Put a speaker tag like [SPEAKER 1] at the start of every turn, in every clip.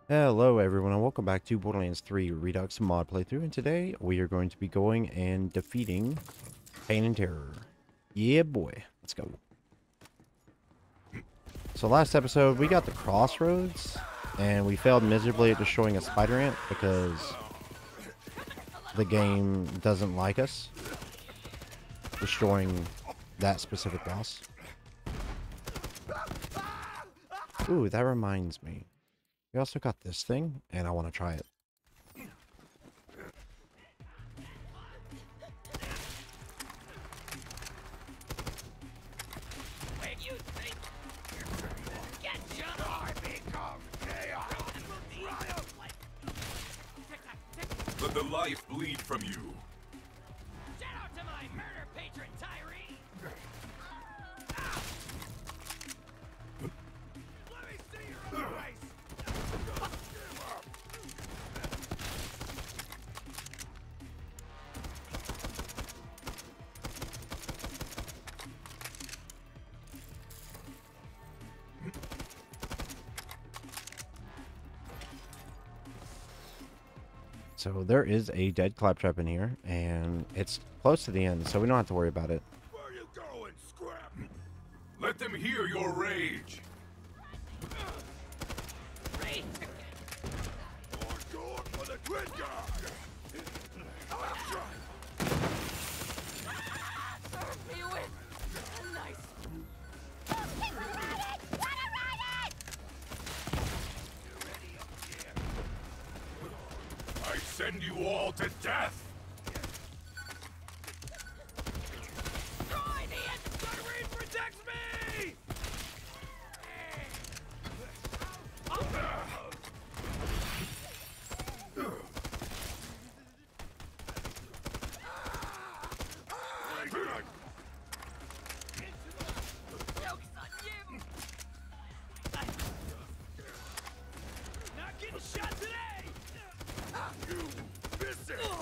[SPEAKER 1] Hello everyone and welcome back to Borderlands 3 Redux mod playthrough, and today we are going to be going and defeating Pain and Terror. Yeah boy, let's go. So last episode we got the crossroads and we failed miserably at destroying a spider ant because the game doesn't like us destroying that specific boss. Ooh, that reminds me. We also got this thing and I want to try it.
[SPEAKER 2] Let the life bleed from you.
[SPEAKER 3] Shout out to my murder patron, Tyree! Let me see your other face!
[SPEAKER 1] So there is a dead claptrap in here, and it's close to the end, so we don't have to worry about it.
[SPEAKER 2] Where you going, Scrap? Let them hear your rage.
[SPEAKER 3] Great!
[SPEAKER 2] We're going for the twin guy.
[SPEAKER 3] You win! Nice!
[SPEAKER 2] I send you all to death.
[SPEAKER 3] Try the end! Tyree protects me! Joke's on you! Not getting shot today!
[SPEAKER 2] You miss it.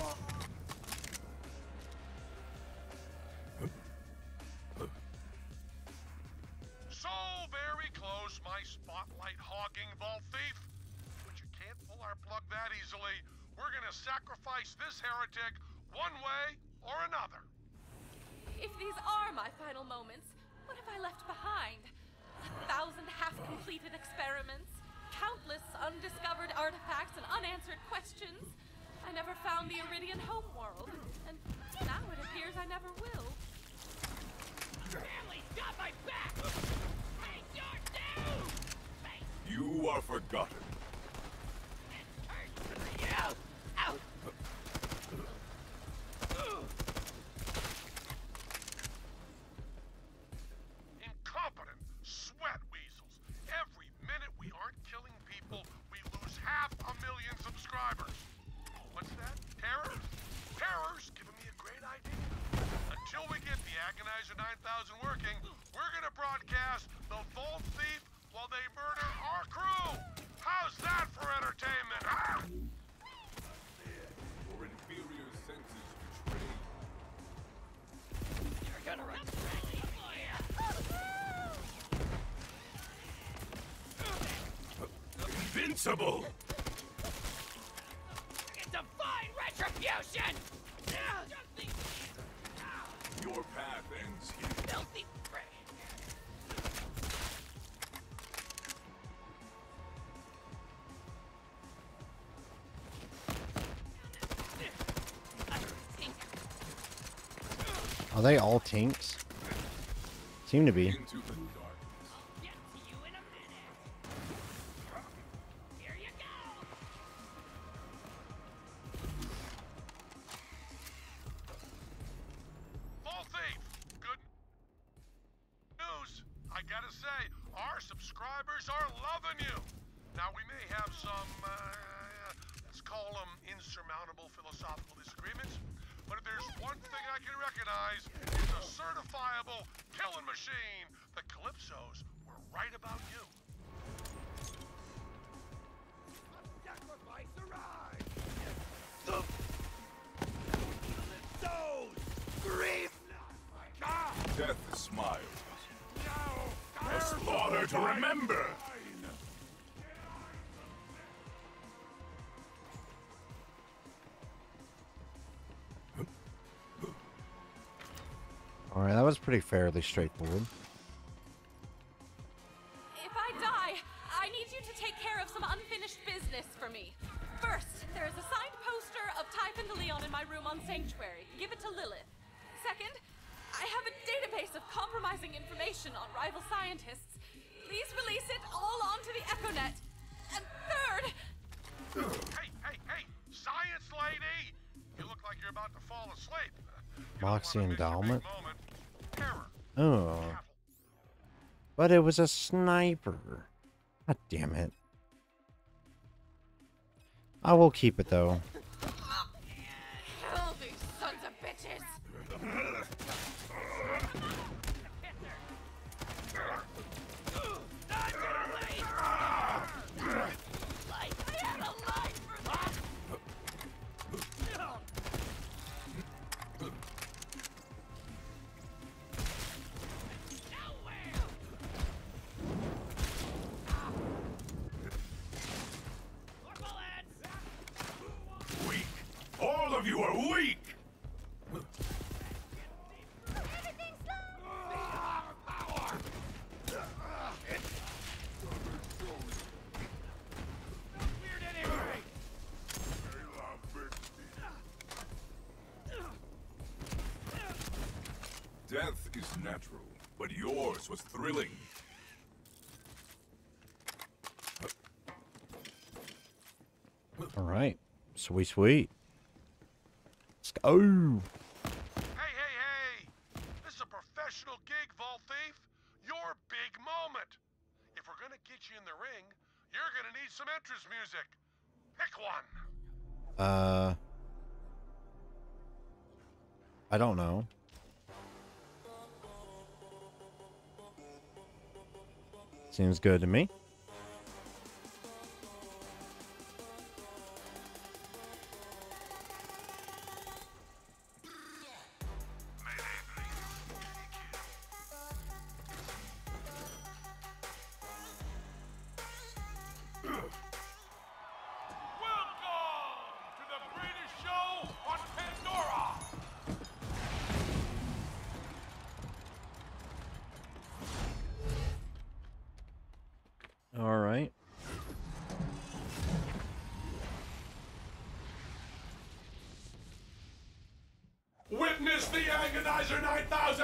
[SPEAKER 2] So very close, my spotlight hogging vault thief. But you can't pull our plug that easily. We're gonna sacrifice this heretic one way or another.
[SPEAKER 4] If these are my final moments, what have I left behind? 1,000 half-completed experiments, countless undiscovered artifacts and unanswered questions. I never found the Iridian homeworld, and now it appears I never will.
[SPEAKER 3] Family's got my back! Hey, you're doomed! Hey,
[SPEAKER 2] You are forgotten.
[SPEAKER 3] turn you out!
[SPEAKER 2] Incompetent sweat weasels. Every minute we aren't killing people, we lose 500,000 subscribers. What's that? Terrors? Terrors giving me a great idea. Until we get the Agonizer 9000 working, we're gonna broadcast the Vault Thief while they murder our crew. How's that for entertainment, huh? Your inferior senses betrayed.
[SPEAKER 3] You're gonna run
[SPEAKER 2] Invincible!
[SPEAKER 3] Divine retribution!
[SPEAKER 2] Your path ends here.
[SPEAKER 3] Filthy prey!
[SPEAKER 1] Are they all tinks? Seem to be.
[SPEAKER 2] Into the darkness.
[SPEAKER 3] Get to you in a minute! Here you go!
[SPEAKER 2] Vault Thief! Good news! I gotta say, our subscribers are loving you! Now, we may have some, let's call them insurmountable philosophical disagreements, but if there's one thing I can recognize, it's a certifiable killing machine. The Calypsos were right about you. Sacrifice arrived! The Calypsos! Grieve not, my God! Death smiles. A slaughter to remember!
[SPEAKER 1] Alright, that was pretty fairly straightforward.
[SPEAKER 4] If I die, I need you to take care of some unfinished business for me. First, there is a signed poster of Typhon de Leon in my room on Sanctuary. Give it to Lilith. Second, I have a database of compromising information on rival scientists. Please release it all onto the EchoNet. And third...
[SPEAKER 2] Hey! Science lady! You look like you're about to fall asleep.
[SPEAKER 1] Moxie endowment.
[SPEAKER 2] Terror.
[SPEAKER 1] Oh. But it was a sniper. God damn it. I will keep it though.
[SPEAKER 4] Kill these sons of bitches!
[SPEAKER 2] Weak. All of you are weak.
[SPEAKER 5] Death is natural, but yours was thrilling.
[SPEAKER 1] Alright. Sweet. Let's go.
[SPEAKER 2] Hey! This is a professional gig, Vault Thief. Your big moment. If we're gonna get you in the ring, you're gonna need some entrance music. Pick one.
[SPEAKER 1] I don't know. Seems good to me.
[SPEAKER 2] Welcome to the greatest show on Pandora.
[SPEAKER 1] Alright.
[SPEAKER 2] Witness the Agonizer 9000!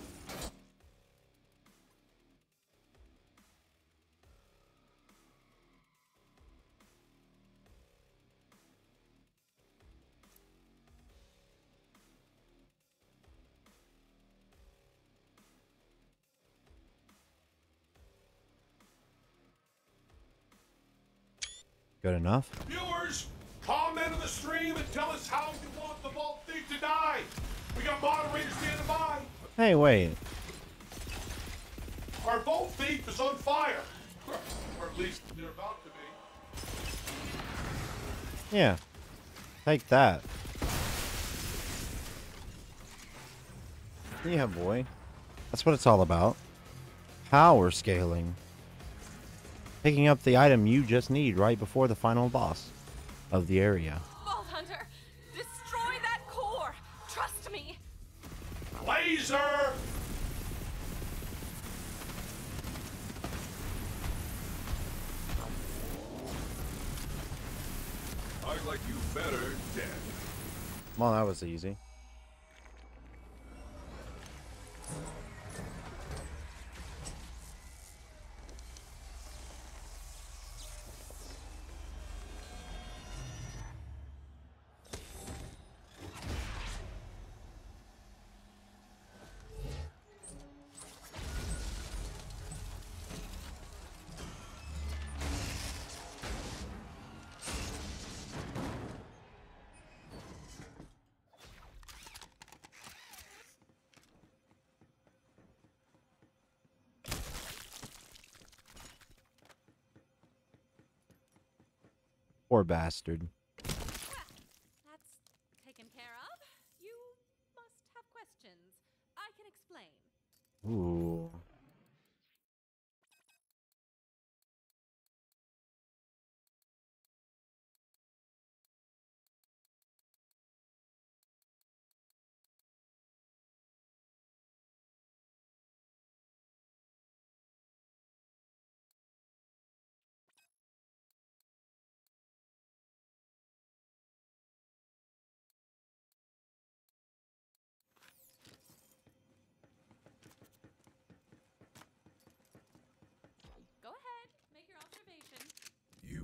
[SPEAKER 1] Good enough.
[SPEAKER 2] Viewers, comment on the stream and tell us how you want the Vault Thief to die. We got moderators standing by.
[SPEAKER 1] Hey, wait.
[SPEAKER 2] Our Vault Thief is on fire. Or at least they're about to be.
[SPEAKER 1] Yeah. Take that. Yeah, boy. That's what it's all about. Power scaling. Picking up the item you just need right before the final boss of the area.
[SPEAKER 4] Vault Hunter, destroy that core! Trust me!
[SPEAKER 2] Laser!
[SPEAKER 5] I like you better dead.
[SPEAKER 1] Well, that was easy. Poor bastard.
[SPEAKER 4] That's taken care of. You must have questions. I can explain.
[SPEAKER 1] Ooh.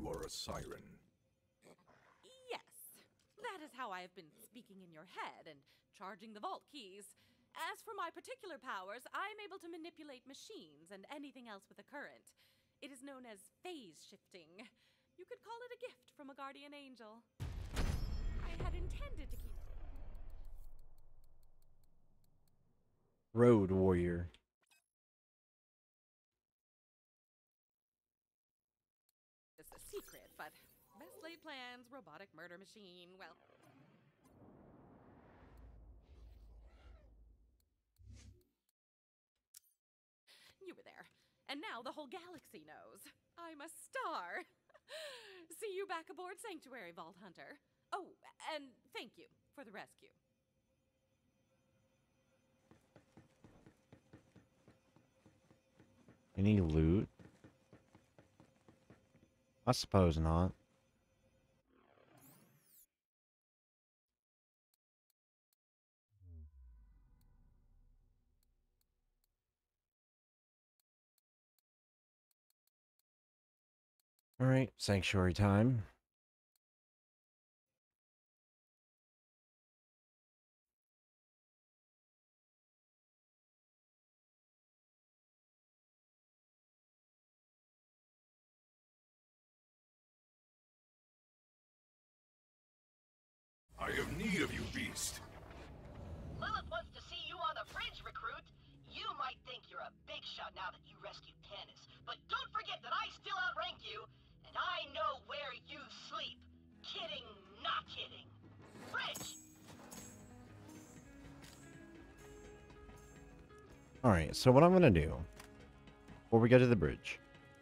[SPEAKER 5] you are a siren.
[SPEAKER 4] Yes, that is how I have been speaking in your head and charging the vault keys. As for my particular powers, I am able to manipulate machines and anything else with a current. It is known as phase shifting. You could call it a gift from a guardian angel. I had intended to keep
[SPEAKER 1] Road Warrior.
[SPEAKER 4] this a secret, but best laid plans, robotic murder machine, well... You were there. And now the whole galaxy knows. I'm a star. See you back aboard Sanctuary, Vault Hunter. Oh, and thank you for the rescue.
[SPEAKER 1] Any loot? I suppose not. All right, sanctuary time.
[SPEAKER 5] I have need of you, beast.
[SPEAKER 6] Lilith wants to see you on the bridge, recruit. You might think you're a big shot now that you rescued Tannis, but don't forget that I still outrank you, and I know where you sleep. Kidding, not kidding. Bridge!
[SPEAKER 1] All right, so what I'm gonna do before we go to the bridge,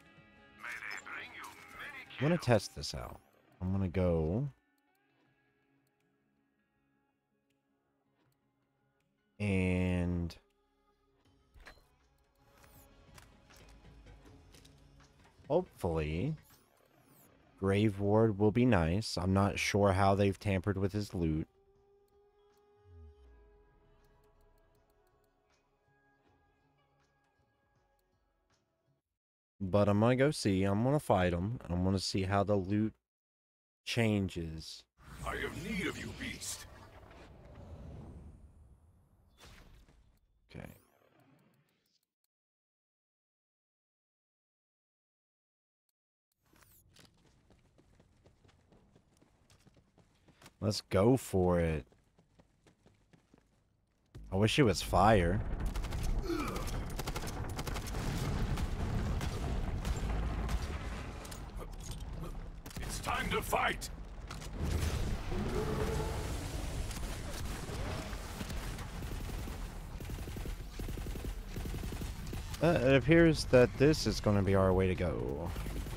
[SPEAKER 1] I'm gonna test this out. I'm gonna go and hopefully Grave Ward will be nice. I'm not sure how they've tampered with his loot. But I'm gonna go see. I'm gonna fight him. I'm gonna see how the loot changes.
[SPEAKER 5] I have need of you, beast.
[SPEAKER 1] Okay. Let's go for it. I wish it was fire.
[SPEAKER 5] It's time to fight.
[SPEAKER 1] It appears that this is going to be our way to go.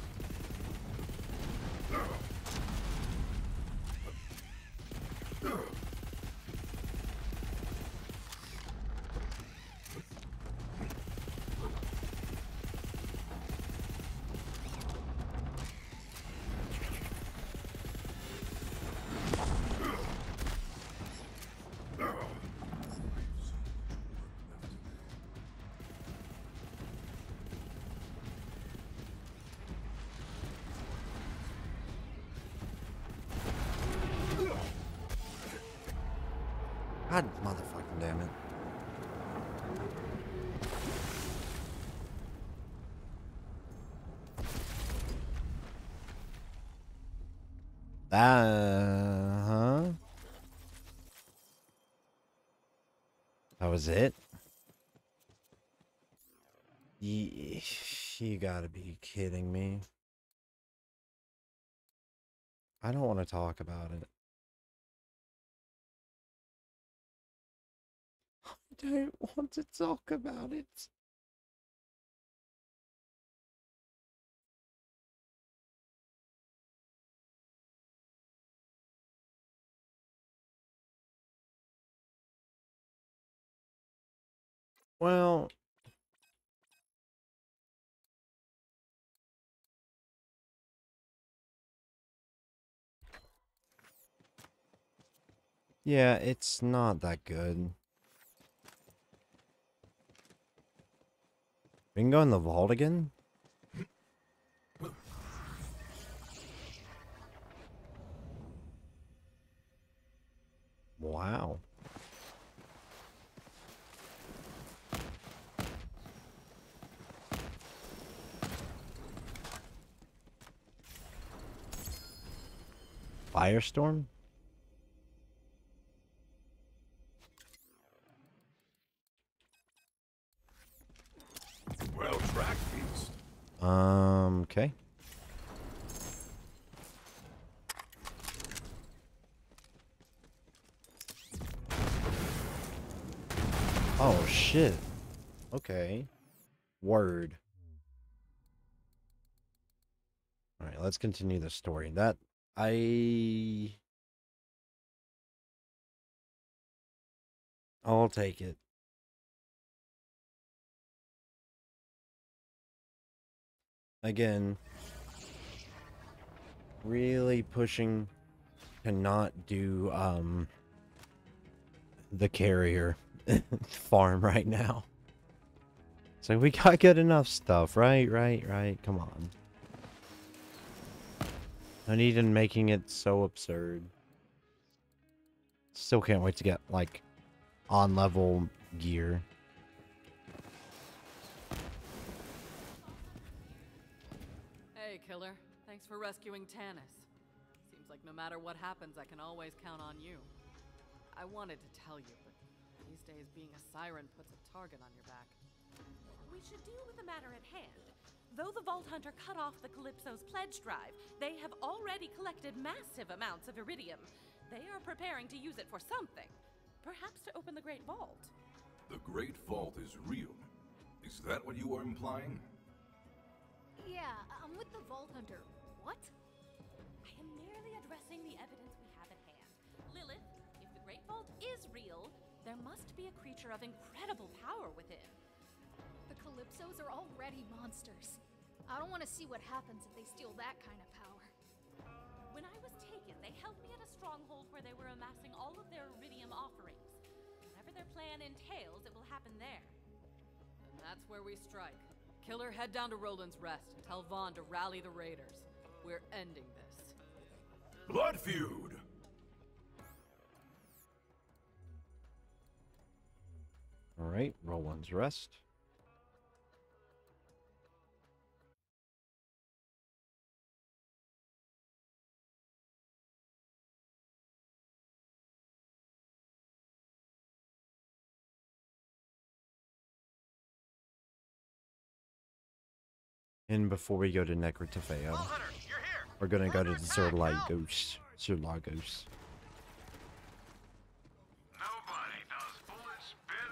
[SPEAKER 1] God motherfucking damn it. Huh? That was it? You gotta be kidding me. I don't want to talk about it. I don't want to talk about it. Well, yeah, it's not that good. We can go in the vault again? Wow. Firestorm?
[SPEAKER 5] Well tracked, beast.
[SPEAKER 1] Okay. Oh, shit. Okay. Word. Alright, let's continue the story. I'll take it. Again, really pushing to not do, the carrier farm right now. So we got good enough stuff, right? Come on. Not even making it so absurd. Still can't wait to get, like, on-level gear.
[SPEAKER 7] Hey, Killer. Thanks for rescuing Tanis. Seems like no matter what happens, I can always count on you. I wanted to tell you, but these days being a siren puts a target on your back.
[SPEAKER 4] We should deal with the matter at hand. Though the Vault Hunter cut off the Calypso's pledge drive, they have already collected massive amounts of iridium. They are preparing to use it for something. Perhaps to open the Great Vault.
[SPEAKER 5] The Great Vault is real. Is that what you are implying?
[SPEAKER 3] Yeah, I'm with the Vault Hunter. What?
[SPEAKER 4] I am merely addressing the evidence we have at hand. Lilith, if the Great Vault is real, there must be a creature of incredible power within.
[SPEAKER 3] The Calypsos are already monsters. I don't want to see what happens if they steal that kind of power.
[SPEAKER 4] When I was taken, they held me at a stronghold where they were amassing all of their iridium offerings. Whatever their plan entails, it will happen there.
[SPEAKER 7] And that's where we strike. Killer, head down to Roland's Rest and tell Vaughn to rally the raiders. We're ending this.
[SPEAKER 5] Blood feud!
[SPEAKER 1] Alright, Roland's Rest. And before we go to Necrotafeo,
[SPEAKER 2] Hunter, you're here.
[SPEAKER 1] we're gonna go to the
[SPEAKER 2] Attack, help!
[SPEAKER 1] Zerlagos. Zerlagos.
[SPEAKER 2] Nobody does bullet spin.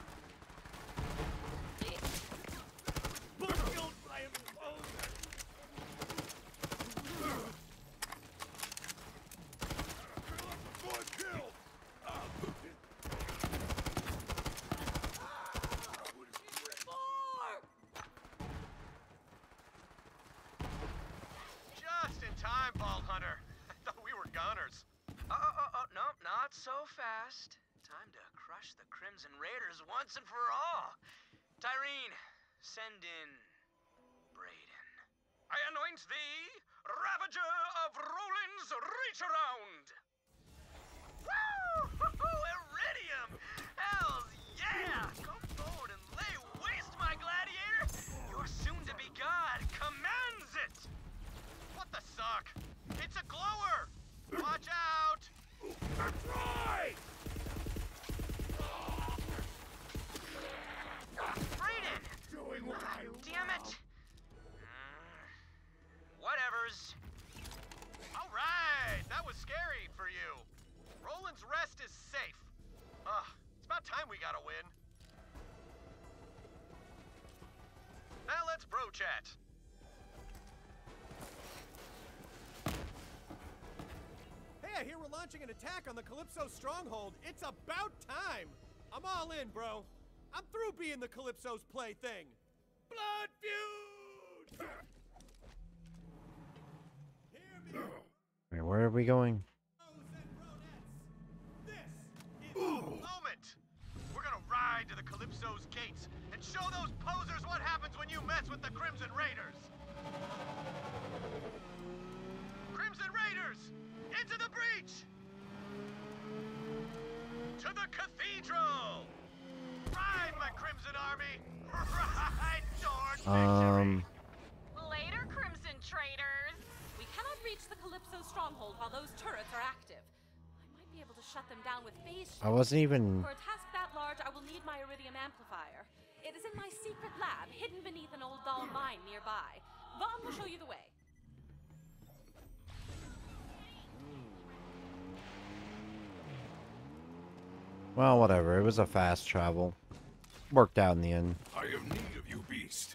[SPEAKER 2] Just in time, Bald Hunter. I thought we were goners.
[SPEAKER 8] No, not so fast. Time to crush the Crimson Raiders once and for all. Tyreen, send in Brayden.
[SPEAKER 2] I anoint thee, Ravager of Roland's Reach Around.
[SPEAKER 8] Woo! Iridium! Hells yeah! Come forward and lay waste, my gladiator! Your soon-to-be god commands it!
[SPEAKER 2] What the suck? It's a glower! Watch out!
[SPEAKER 5] That's right!
[SPEAKER 8] Brayden!
[SPEAKER 5] Doing what I
[SPEAKER 8] Damn it! Whatevers.
[SPEAKER 2] Alright, that was scary for you. Roland's Rest is safe. It's about time we got a win. Now let's bro chat.
[SPEAKER 9] Hey, I hear we're launching an attack on the Calypso stronghold. It's about time. I'm all in, bro. I'm through being the Calypso's plaything. Blood feud! Hear me,
[SPEAKER 1] Wait, where are we going?
[SPEAKER 9] bros and bronettes. This is
[SPEAKER 2] Moment! We're gonna ride to the Calypso's gates and show those posers what happens when you mess with the Crimson Raiders! Crimson Raiders! Into the breach!
[SPEAKER 9] cathedral! Ride, my Crimson Army! Ride towards victory!
[SPEAKER 4] Later, Crimson traitors! We cannot reach the Calypso stronghold while those turrets are active. I might be able to shut them down with phase shift.
[SPEAKER 1] I wasn't even...
[SPEAKER 4] For a task that large, I will need my Iridium amplifier. It is in my secret lab, hidden beneath an old doll mine nearby. Vaughn will show you the way.
[SPEAKER 1] Well, whatever. It was a fast travel. Worked out in the end.
[SPEAKER 5] I have need of you, beast.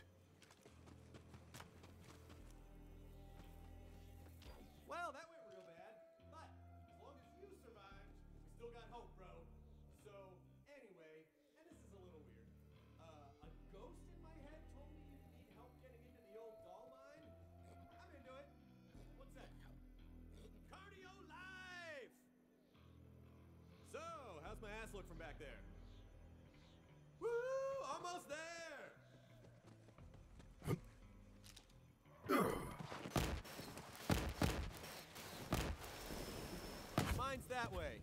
[SPEAKER 9] Well, that went real bad, but as long as you survived, we still got hope, bro. So, anyway, and this is a little weird. A ghost in my head told me you need help getting into the old doll mine? I'm into it. What's that? Cardio Life! So, how's my ass look from back there? Woo! Almost there! Mine's that way.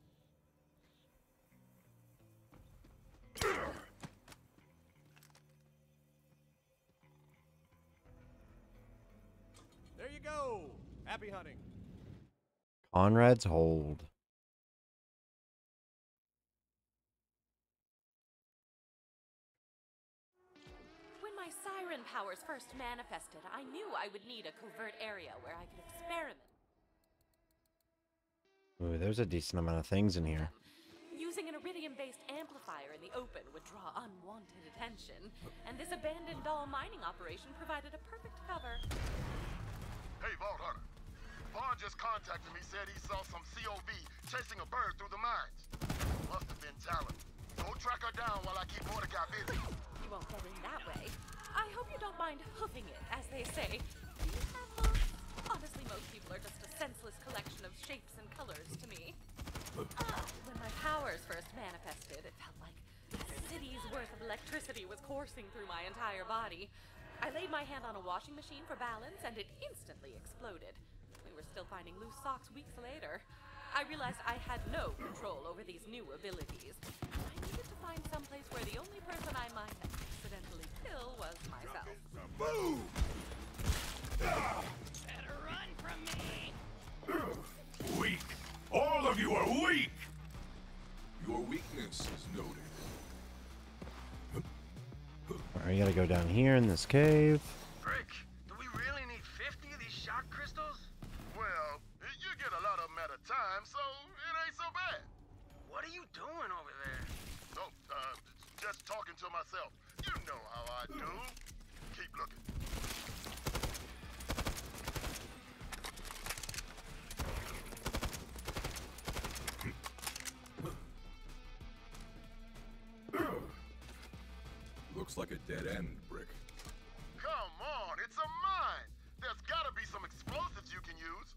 [SPEAKER 9] There you go. Happy hunting.
[SPEAKER 1] Conrad's Hold.
[SPEAKER 4] When my siren powers first manifested, I knew I would need a covert area where I could experiment.
[SPEAKER 1] Ooh, there's a decent amount of things in here.
[SPEAKER 4] Using an iridium-based amplifier in the open would draw unwanted attention, and this abandoned doll mining operation provided a perfect cover.
[SPEAKER 2] Hey, Vault Hunter. Vaughn just contacted me, said he saw some COV chasing a bird through the mines. Must have been Talon. Go track her down while I keep Mordecai busy.
[SPEAKER 4] You won't get in that way. I hope you don't mind hoofing it, as they say. Do you have hooves? Honestly, most people are just a senseless collection of shapes and colors to me. When my powers first manifested, it felt like a city's worth of electricity was coursing through my entire body. I laid my hand on a washing machine for balance, and it instantly exploded. We were still finding loose socks weeks later. I realized I had no control over these new abilities. I needed to find someplace where the only person I might accidentally kill was myself.
[SPEAKER 5] Move!
[SPEAKER 6] Better run from me!
[SPEAKER 5] Weak! All of you are weak! Your weakness is noted.
[SPEAKER 1] Alright, you gotta go down here in this cave.
[SPEAKER 8] Brick, do we really need 50 of these shock crystals?
[SPEAKER 2] Well, you get a lot of them at a time, so it ain't so bad.
[SPEAKER 8] What are you doing over there?
[SPEAKER 2] Oh, just talking to myself. You know how I do. Keep looking.
[SPEAKER 5] Looks like a dead end, Brick.
[SPEAKER 2] Come on, it's a mine. There's gotta be some explosives you can use.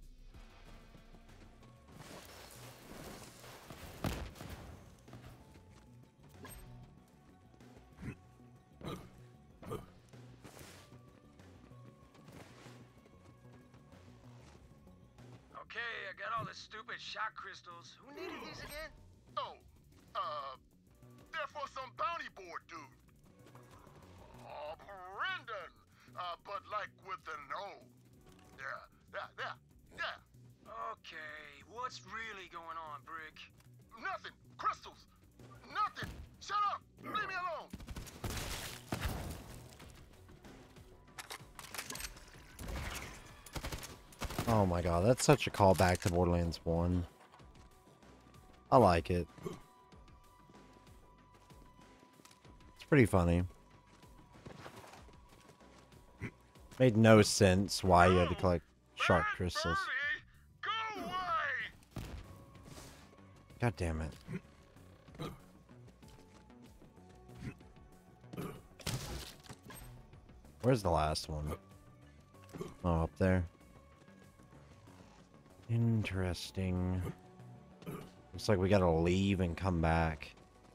[SPEAKER 8] Okay, I got all the stupid shock crystals. Who needed these again?
[SPEAKER 2] Oh, they're for some bounty board dude. Oh, Brendan. But like with an O. Yeah.
[SPEAKER 8] Okay, what's really going on, Brick?
[SPEAKER 2] Nothing. Crystals. Nothing. Shut up. Leave me alone.
[SPEAKER 1] Oh my god, that's such a callback to Borderlands 1. I like it. It's pretty funny. Made no sense why you had to collect shark crystals.
[SPEAKER 2] Birdie, go away.
[SPEAKER 1] God damn it. Where's the last one? Oh, up there. Interesting. Looks like we gotta leave and come back.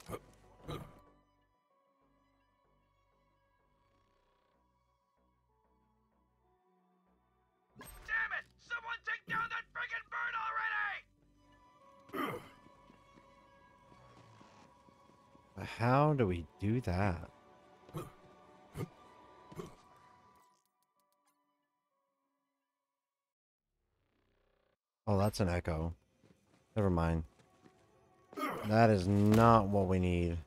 [SPEAKER 8] Damn it! Someone take down that friggin' bird already!
[SPEAKER 1] How do we do that? Oh, that's an echo. Never mind. That is not what we need.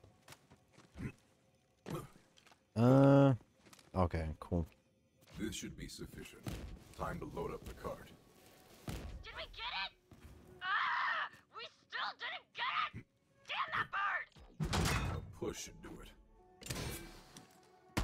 [SPEAKER 1] Okay, cool.
[SPEAKER 5] This should be sufficient. Time to load up the cart.
[SPEAKER 6] Did we get it? Ah! We still didn't get it! Damn that bird!
[SPEAKER 5] A push should do it.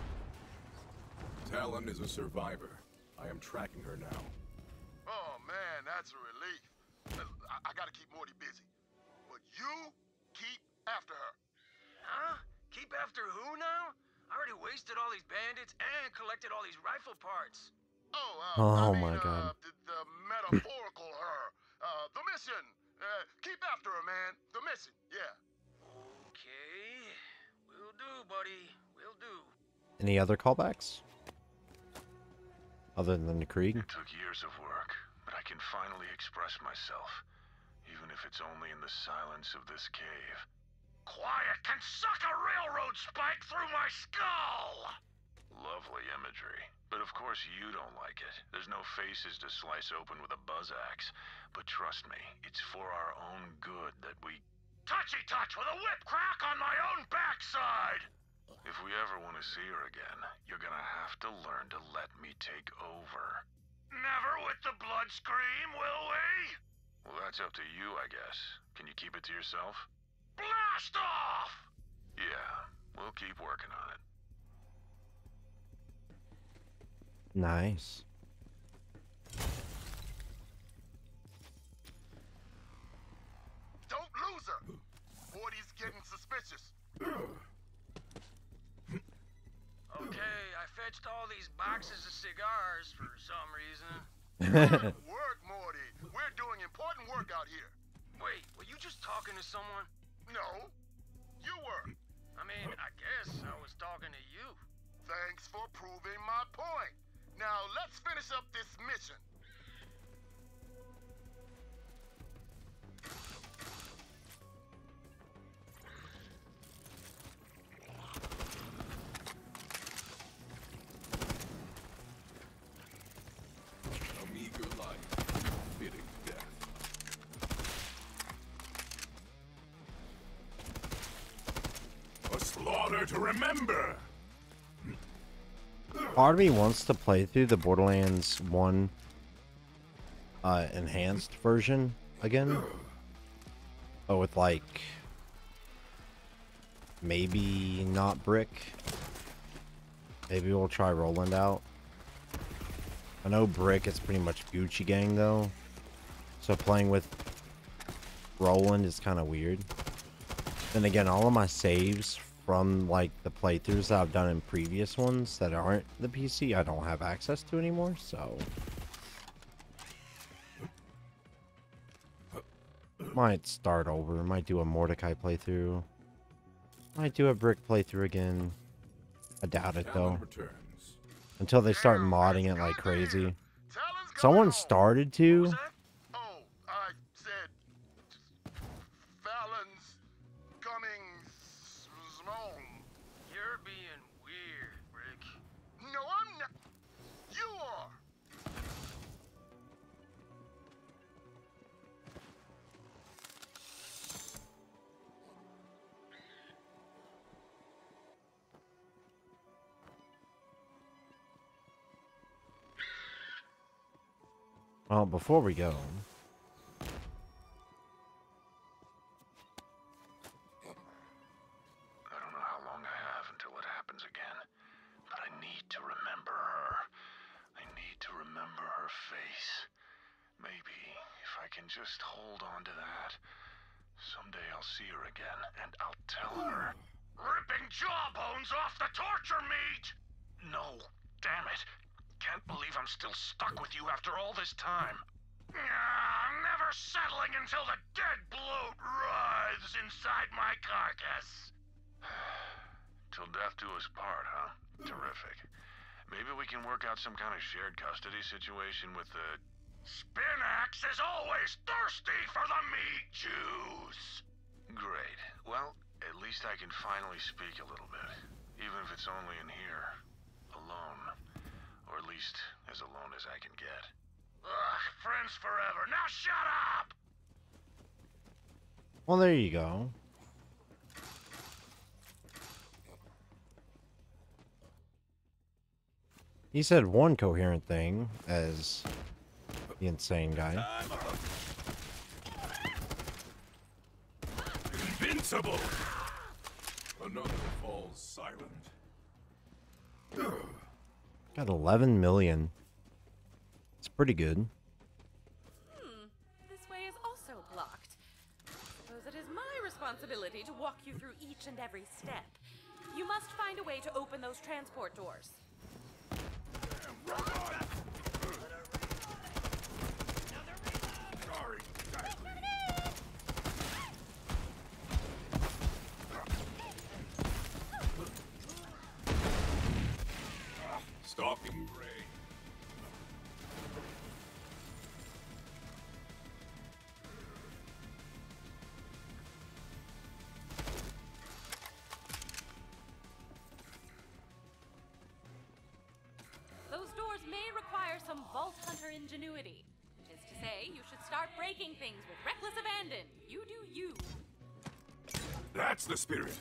[SPEAKER 5] Talon is a survivor. I am tracking her now.
[SPEAKER 2] Oh man, that's a relief. I gotta keep Morty busy. But you keep after her.
[SPEAKER 8] Huh? Keep after who now? I already wasted all these bandits and collected all these rifle parts.
[SPEAKER 1] Oh my God.
[SPEAKER 2] The metaphorical her. The mission. Keep after her, man. The mission, yeah.
[SPEAKER 8] Okay. Will do, buddy. Will do.
[SPEAKER 1] Any other callbacks? Other than the Krieg?
[SPEAKER 10] It took years of work, but I can finally express myself. Even if it's only in the silence of this cave.
[SPEAKER 2] Quiet can suck a railroad spike through my skull!
[SPEAKER 10] Lovely imagery. But of course you don't like it. There's no faces to slice open with a buzz axe. But trust me, it's for our own good that we...
[SPEAKER 2] Touchy touch with a whip crack on my own backside!
[SPEAKER 10] If we ever want to see her again, you're gonna have to learn to let me take over.
[SPEAKER 2] Never with the blood scream, will we?
[SPEAKER 10] Well, that's up to you, I guess. Can you keep it to yourself?
[SPEAKER 2] Blast off!
[SPEAKER 10] Yeah, we'll keep working on it.
[SPEAKER 1] Nice.
[SPEAKER 2] Don't lose her! Morty's getting suspicious.
[SPEAKER 8] Okay, I fetched all these boxes of cigars for some reason.
[SPEAKER 2] Work, Morty. We're doing important work out here.
[SPEAKER 8] Wait, were you just talking to someone?
[SPEAKER 2] No, you were.
[SPEAKER 8] I mean, I guess I was talking to you.
[SPEAKER 2] Thanks for proving my point. Now, let's finish up this mission.
[SPEAKER 5] A meager life, fitting death. A slaughter to remember!
[SPEAKER 1] Part of me wants to play through the Borderlands 1 enhanced version again. But with like maybe not Brick. Maybe we'll try Roland out. I know Brick is pretty much Gucci Gang though. So playing with Roland is kind of weird. Then again, all of my saves from like the playthroughs that I've done in previous ones that aren't the PC, I don't have access to anymore, so might start over, might do a Mordecai playthrough, might do a Brick playthrough again. I doubt it though, until they start modding it like crazy. Someone started to.
[SPEAKER 2] Oh, I said Fallon's coming small.
[SPEAKER 8] You're being weird, Rick.
[SPEAKER 2] No, I'm not. You are.
[SPEAKER 1] Well, before we go,
[SPEAKER 10] I don't know how long I have until it happens again, but I need to remember her. I need to remember her face. Maybe if I can just hold on to that, someday I'll see her again and I'll tell her.
[SPEAKER 2] Ripping jawbones off the torture meat!
[SPEAKER 10] No, damn it. Can't believe I'm still stuck with you after all this time.
[SPEAKER 2] I'm never settling until the dead bloat writhes inside my carcass.
[SPEAKER 10] Till death do us part, huh? Terrific. Maybe we can work out some kind of shared custody situation with the...
[SPEAKER 2] Spinax is always thirsty for the meat juice.
[SPEAKER 10] Great. Well, At least I can finally speak a little bit, even if it's only in here, alone. Or at least as alone as I can get.
[SPEAKER 2] Ugh, friends forever. Now shut up!
[SPEAKER 1] Well, there you go. He said one coherent thing as the insane guy.
[SPEAKER 5] Invincible! Another falls silent.
[SPEAKER 1] Got 11 million. It's pretty good.
[SPEAKER 4] This way is also blocked. Suppose it is my responsibility to walk you through each and every step. You must find a way to open those transport doors.
[SPEAKER 5] Stalking prey.
[SPEAKER 4] Those doors may require some Vault Hunter ingenuity. Which is to say, you should start breaking things with reckless abandon. You do you.
[SPEAKER 5] That's the spirit.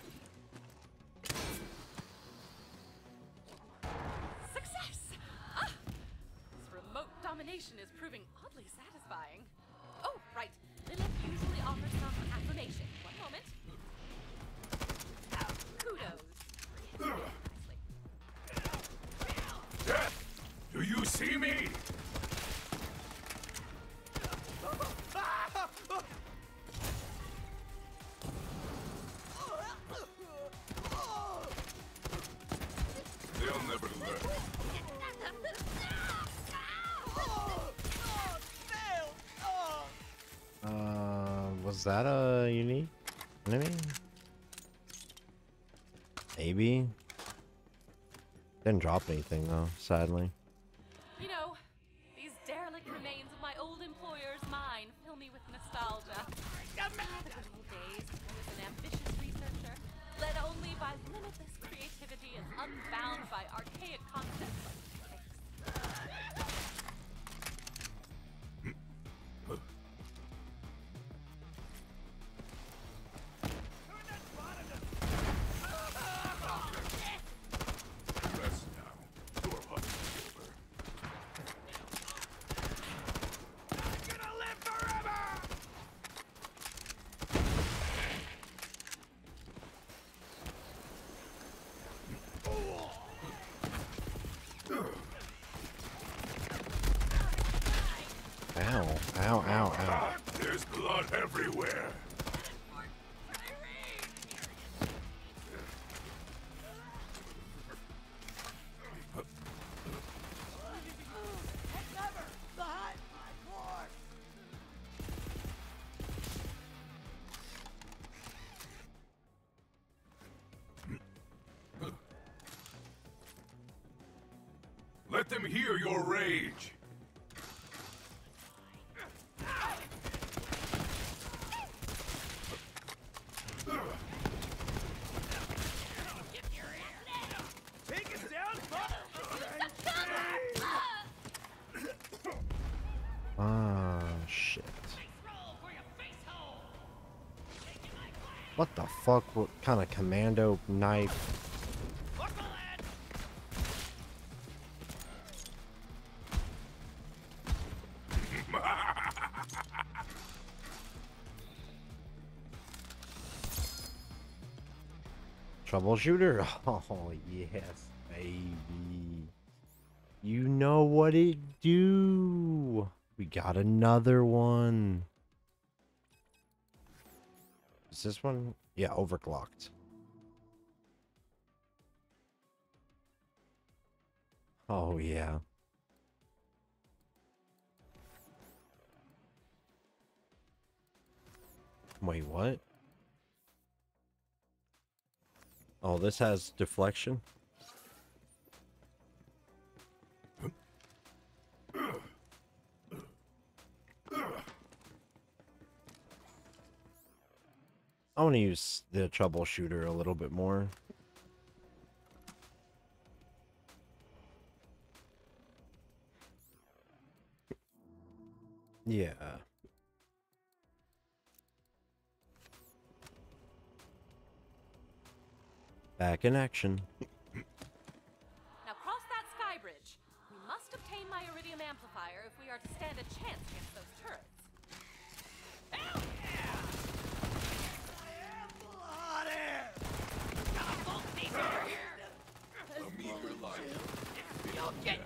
[SPEAKER 4] Success! This remote domination is proving oddly satisfying. Oh, right. Lilith usually offers some affirmation. One moment. Kudos. Nicely.
[SPEAKER 5] Death! Do you see me? They'll never learn.
[SPEAKER 1] Was that a unique enemy? Maybe. Didn't drop anything though, sadly.
[SPEAKER 4] You know, these derelict remains of my old employer's mine fill me with nostalgia. The good old days when I was an ambitious researcher, led only by limitless creativity and unbound by archaic concepts like physics.
[SPEAKER 5] Rest now. Your hunt is over.
[SPEAKER 1] Ow, ow, ow, ow.
[SPEAKER 5] There's blood everywhere. Let them hear your rage.
[SPEAKER 9] Take us down,
[SPEAKER 1] Ah, shit. What the fuck? What kind of commando knife? Troubleshooter? Oh, yes, baby. You know what it do. We got another one. Is this one? Yeah, overclocked. Oh, yeah. Wait, what? Oh, this has deflection? I want to use the troubleshooter a little bit more. Yeah. Back in action.
[SPEAKER 4] Now cross that sky bridge. We must obtain my iridium amplifier if we are to stand a chance against those turrets. Hell yeah! I am full of hot air! Got a bolt thief over here!
[SPEAKER 5] A meteor light.
[SPEAKER 4] You'll get...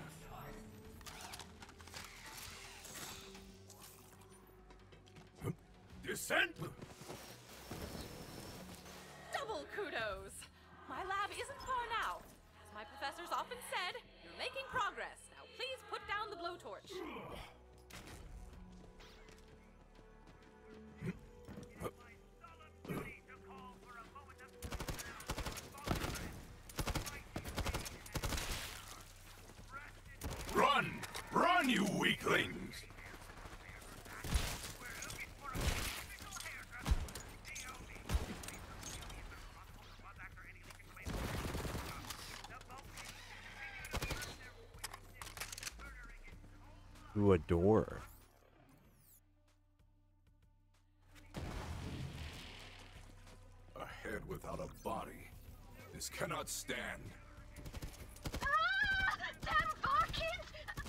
[SPEAKER 5] Descent!
[SPEAKER 4] Double kudos! My lab isn't far now. As my professors often said, you're making progress. Now please put down the blowtorch.
[SPEAKER 5] Run! Run, you weaklings!
[SPEAKER 1] Through a door.
[SPEAKER 5] A head without a body. This cannot stand.
[SPEAKER 6] Damn Varkins!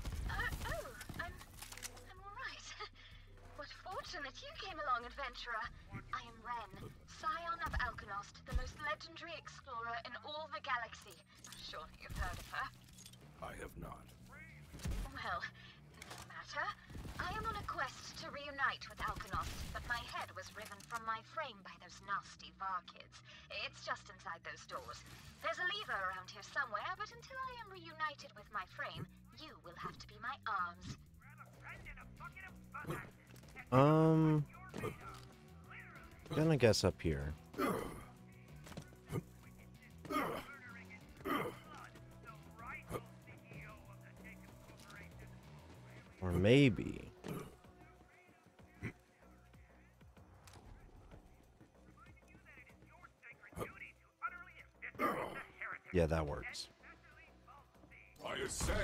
[SPEAKER 6] I'm alright. What fortunate you came along, adventurer. I am Ren, scion of Alkanost, the most legendary explorer in all the galaxy. Surely you've heard of her.
[SPEAKER 5] I have not.
[SPEAKER 6] Well, no matter. I am on a quest to reunite with Alkanost, but my head was riven from my frame by those nasty Varkids. It's just inside those doors. There's a lever around here somewhere, but until I am reunited with my frame, you will have to be my arms.
[SPEAKER 1] Gonna guess up here. Or maybe. Yeah, that works.
[SPEAKER 5] I ascend.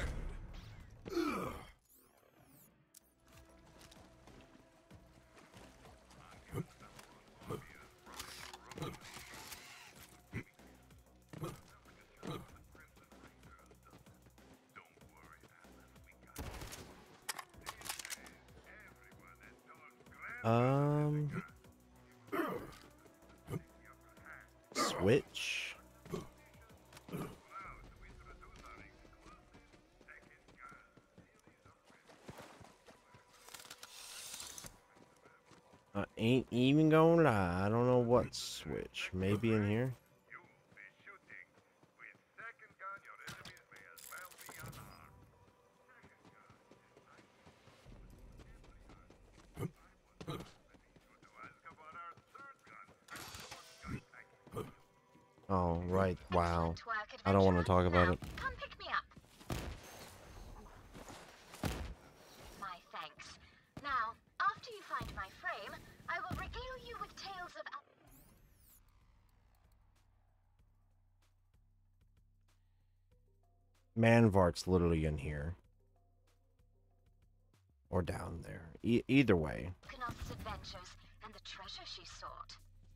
[SPEAKER 1] Switch. I ain't even gonna lie. I don't know what switch. Maybe in here. Oh, right. Wow. I don't want to talk about it.
[SPEAKER 6] Come pick me up. My thanks. Now, after you find my frame, I will regale you with tales of...
[SPEAKER 1] Manvart's literally in here. Or down there. Either way.
[SPEAKER 6] Alkanost's adventures and the treasure she sought.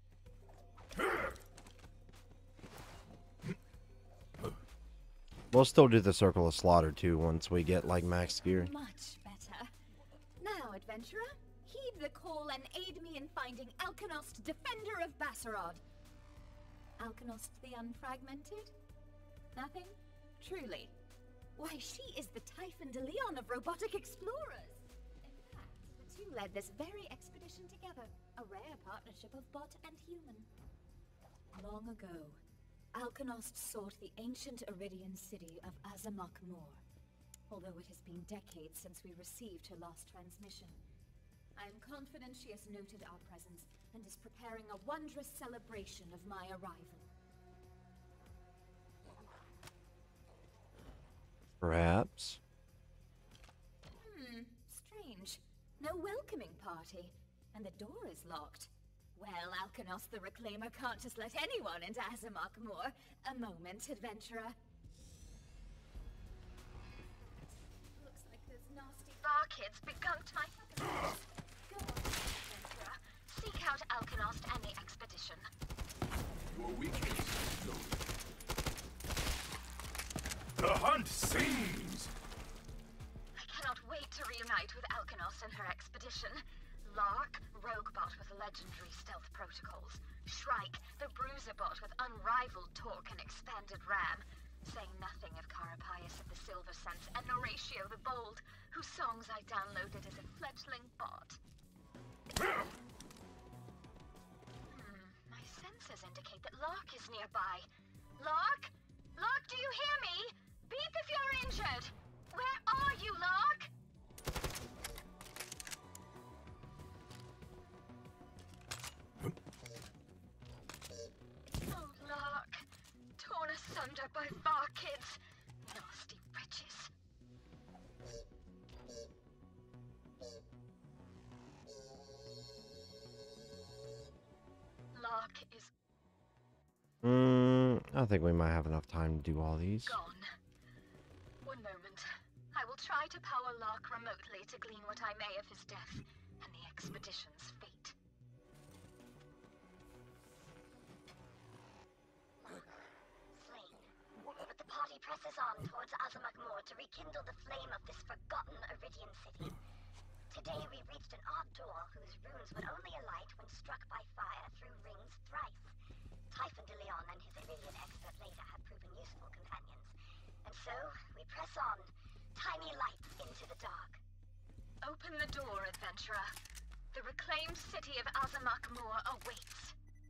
[SPEAKER 1] We'll still do the Circle of Slaughter too once we get like max gear.
[SPEAKER 3] Much better. Now, adventurer, heed the call and aid me in finding Alkanost, defender of Basarod. Alkanost the Unfragmented? Nothing? Truly. Why, she is the Typhon de Leon of robotic explorers. In fact, the two led this very expedition together, a rare partnership of bot and human. Long ago, Alkanost sought the ancient Iridian city of Azamak Mor, although it has been decades since we received her last transmission. I am confident she has noted our presence and is preparing a wondrous celebration of my arrival.
[SPEAKER 1] Perhaps.
[SPEAKER 3] Strange. No welcoming party, and the door is locked. Well, Alkanos the Reclaimer can't just let anyone into Azamok Moor. A moment, adventurer. Looks like this nasty bar kid's begunked my happiness. Go on, adventurer. Seek out Alkanos and the expedition.
[SPEAKER 5] Your weakness is known. The hunt sings!
[SPEAKER 3] I cannot wait to reunite with Alkanos and her expedition. Lark, Roguebot with legendary stealth protocols. Shrike, the Bruiserbot with unrivaled torque and expanded RAM. Saying nothing of Carapaeus of the Silver Sense and Horatio the Bold, whose songs I downloaded as a fledgling bot. My sensors indicate that Lark is nearby. Lark? Lark, do you hear me? Beep if you're injured! Where are you, Lark? Oh, Lark. Torn asunder by bar kids. Nasty wretches. Lark is
[SPEAKER 1] I think we might have enough time to do all these.
[SPEAKER 3] gone. One moment. I will try to power Lark remotely to glean what I may of his death and the expedition's fate.
[SPEAKER 6] Slain. But the party presses on towards Azamok Moor to rekindle the flame of this forgotten Iridian city. Today we reached an odd door whose runes would only alight when struck by fire through rings thrice. Typhon de Leon and his Iridian expert later have proven useful companions. And so, we press on, tiny lights into the dark.
[SPEAKER 3] Open the door, adventurer. The reclaimed city of Azamok Moor awaits.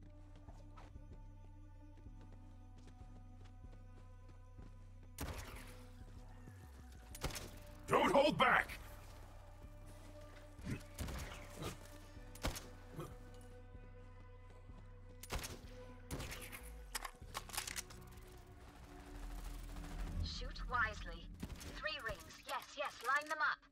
[SPEAKER 5] Don't hold back!
[SPEAKER 3] Shoot wisely. 3 rings. Yes, line them up.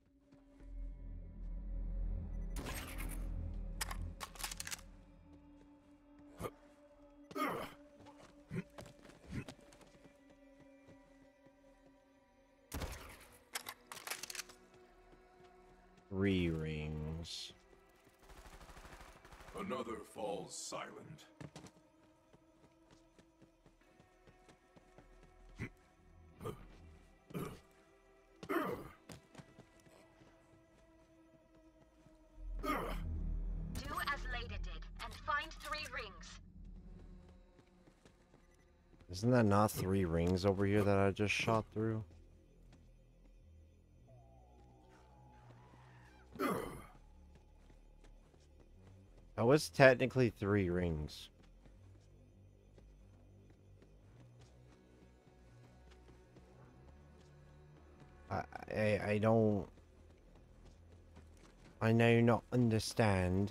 [SPEAKER 1] Three rings.
[SPEAKER 5] Another falls silent.
[SPEAKER 3] Do as Leda did, and find 3 rings.
[SPEAKER 1] Isn't that not 3 rings over here that I just shot through? Oh, it's technically 3 rings. I don't... I know not understand.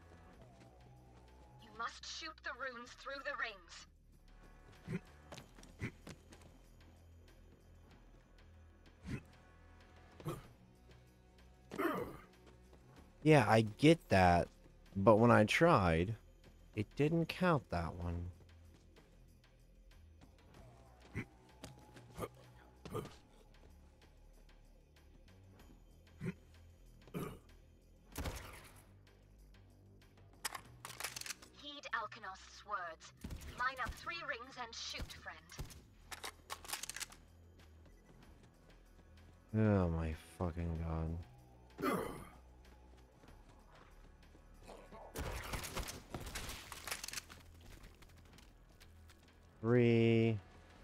[SPEAKER 3] You must shoot the runes through the rings.
[SPEAKER 1] Yeah, I get that, but when I tried, it didn't count that one.
[SPEAKER 3] Heed Alkanos' words. Line up 3 rings and shoot, friend.
[SPEAKER 1] Oh my fucking god. Three.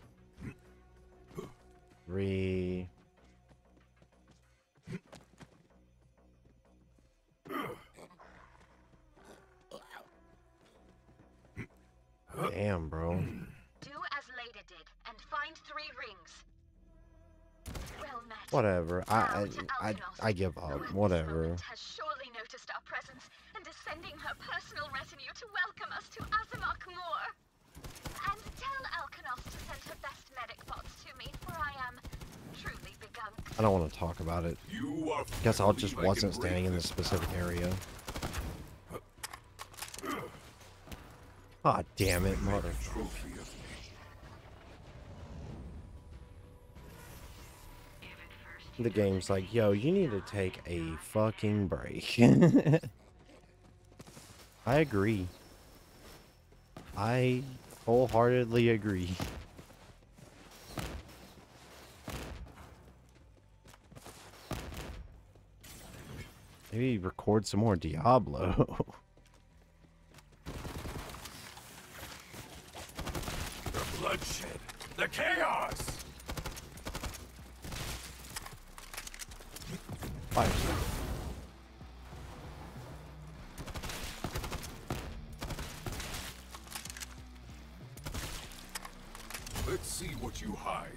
[SPEAKER 1] Damn, bro.
[SPEAKER 3] Do as Leda did, and find 3 rings. Well met.
[SPEAKER 1] Whatever.
[SPEAKER 3] Now to Alkanos.
[SPEAKER 1] I give up.
[SPEAKER 3] Who at this
[SPEAKER 1] Whatever.
[SPEAKER 3] moment has surely noticed our presence and is sending her personal retinue to welcome us to Azamok Moor. And tell Alkanos to send her best medic bots to me, for I am truly begun.
[SPEAKER 1] I don't want to talk about it.
[SPEAKER 5] You are
[SPEAKER 1] Guess I just
[SPEAKER 5] friendly like
[SPEAKER 1] wasn't
[SPEAKER 5] an
[SPEAKER 1] standing in
[SPEAKER 5] break
[SPEAKER 1] this specific area. Ah, damn it, mother.
[SPEAKER 5] Trophy of me.
[SPEAKER 1] The game's like, yo, you need to take a fucking break. I agree. I wholeheartedly agree. Maybe record some more Diablo.
[SPEAKER 5] The bloodshed. The chaos.
[SPEAKER 1] Fire.
[SPEAKER 5] Let's see what you hide.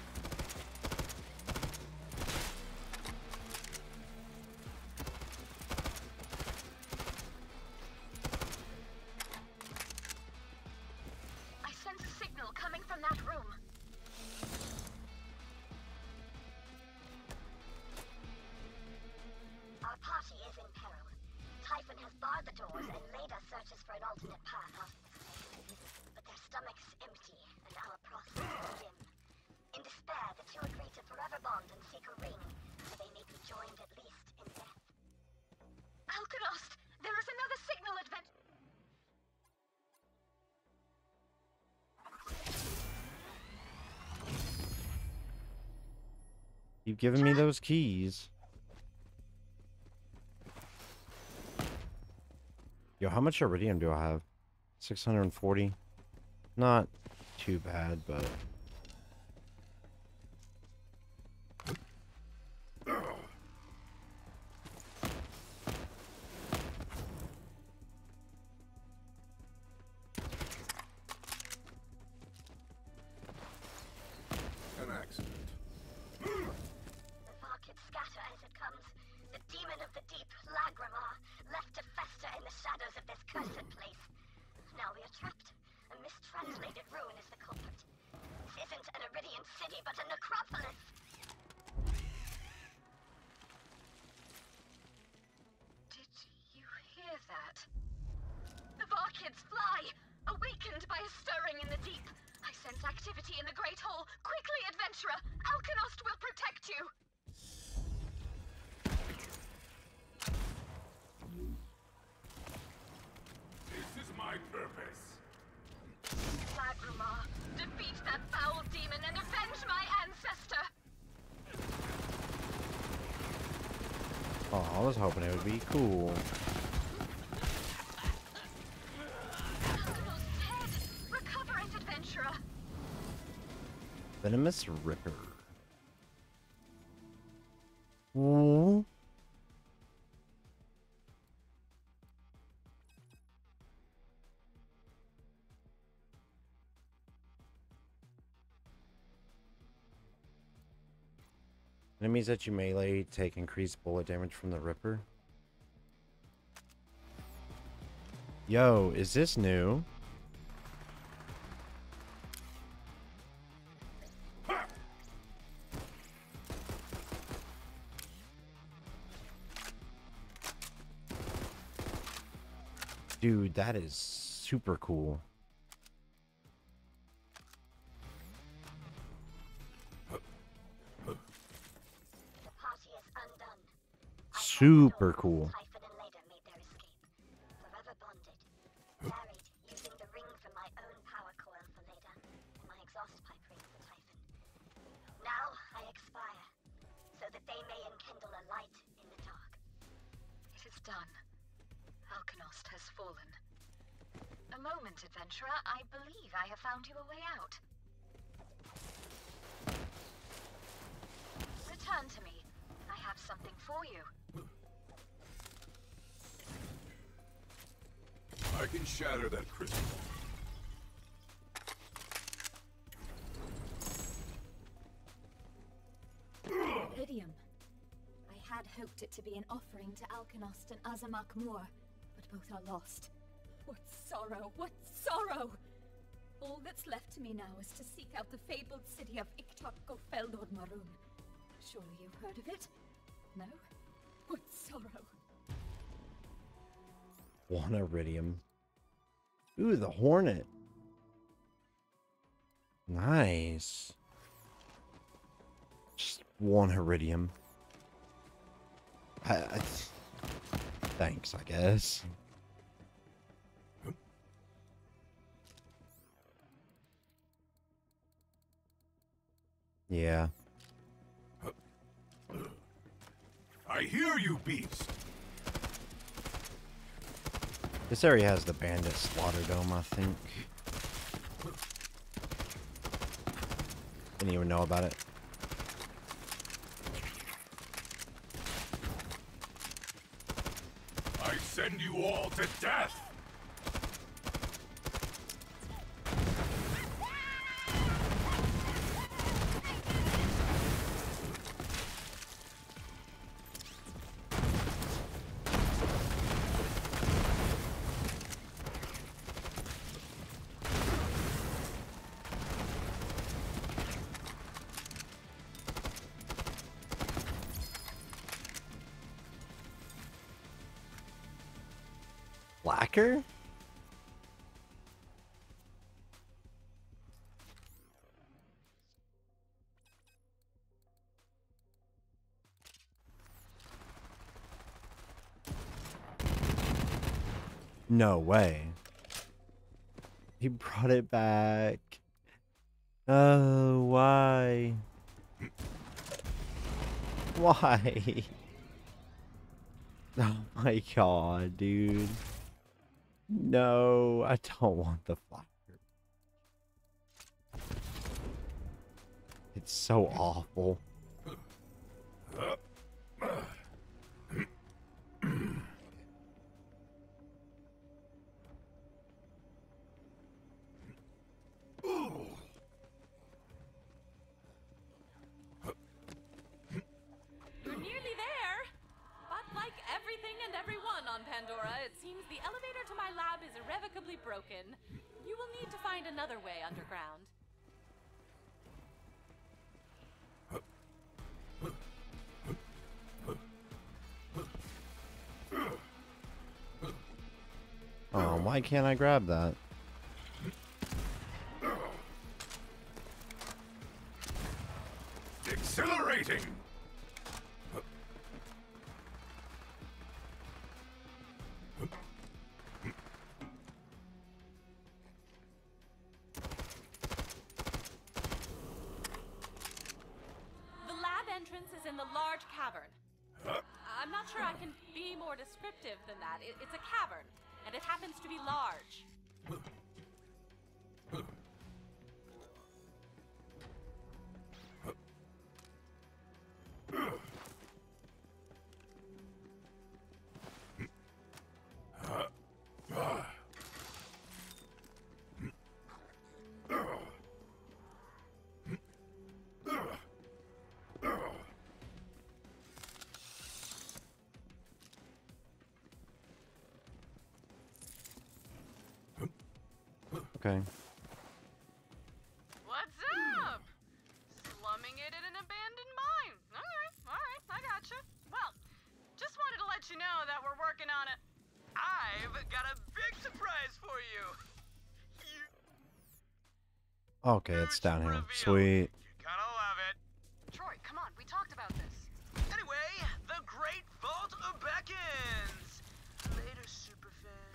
[SPEAKER 6] I sense a signal coming from that room. Our party is in peril. Typhon has barred the doors and Leda searches for an alternate path out of the place. But their stomachs empty and our prospects dim. In despair, the two agree to forever bond and seek a ring, so they may be joined at least in death. Alkanost! There is another signal advent.
[SPEAKER 1] You've given me those keys. Yo, how much iridium do I have? 640. Not too bad, but...
[SPEAKER 5] An accident.
[SPEAKER 6] The Varkids scatter as it comes. The demon of the deep, Lagrimar, left to fester in the shadows of this cursed place. Now we are trapped. A mistranslated ruin is the culprit. This isn't an Iridian city, but a necropolis. Did you hear that? The Varkids fly, awakened by a stirring in the deep. I sense activity in the Great Hall. Quickly, adventurer! Alkanost will protect you!
[SPEAKER 5] This is my purpose.
[SPEAKER 6] Lagrimar, defeat that foul demon and avenge my ancestor!
[SPEAKER 1] Oh, I was hoping it would be cool.
[SPEAKER 6] Alkanost's head! Recover it, adventurer!
[SPEAKER 1] Venomous Ripper. Ooh. Enemies that you melee take increased bullet damage from the Ripper. Yo, is this new? Dude, that is super cool.
[SPEAKER 6] The party is undone.
[SPEAKER 1] Super cool.
[SPEAKER 6] Typhon and Leda made their escape. Forever bonded. Married, using the ring from my own power coil for Leda, and my exhaust pipe ring for Typhon. Now I expire, so that they may enkindle a light in the dark. It is done. Alkanost has fallen. A moment, adventurer. I believe I have found you a way out. Return to me. I have something for you.
[SPEAKER 5] I can shatter that crystal.
[SPEAKER 3] Iridium. I had hoped it to be an offering to Alkanost and Azamak Moor, but both are lost. What sorrow, what sorrow! All that's left to me now is to seek out the fabled city of Iktok Gofeldor Maroon. Surely you've heard of it? No? What sorrow!
[SPEAKER 1] One iridium. Ooh, the Hornet. Nice. Just one Iridium. Thanks, I guess. Yeah.
[SPEAKER 5] I hear you, beast.
[SPEAKER 1] This area has the bandit slaughter dome, I think. Didn't even know about it.
[SPEAKER 5] I send you all to death.
[SPEAKER 1] Blacker? No way. He brought it back. Oh, why? Why? Oh my god, dude. No, I don't want the flyer. It's so awful.
[SPEAKER 4] You're nearly there. But like everything and everyone on Pandora, it seems the elevator to my lab is irrevocably broken. You will need to find another way underground.
[SPEAKER 1] Oh, why can't I grab that?
[SPEAKER 5] Exhilarating.
[SPEAKER 4] The lab entrance is in the large cavern. I'm not sure I can be more descriptive than that. It's a cavern, and it happens to be large.
[SPEAKER 1] Okay.
[SPEAKER 4] What's up? Slumming it in an abandoned mine. Alright, I gotcha. Well, just wanted to let you know that we're working on it. I've got a big surprise for you.
[SPEAKER 1] Okay, it's down here. Sweet.
[SPEAKER 2] Gotta love it.
[SPEAKER 4] Troy, come on, we talked about this.
[SPEAKER 8] Anyway, the Great Vault beckons. Later, superfan.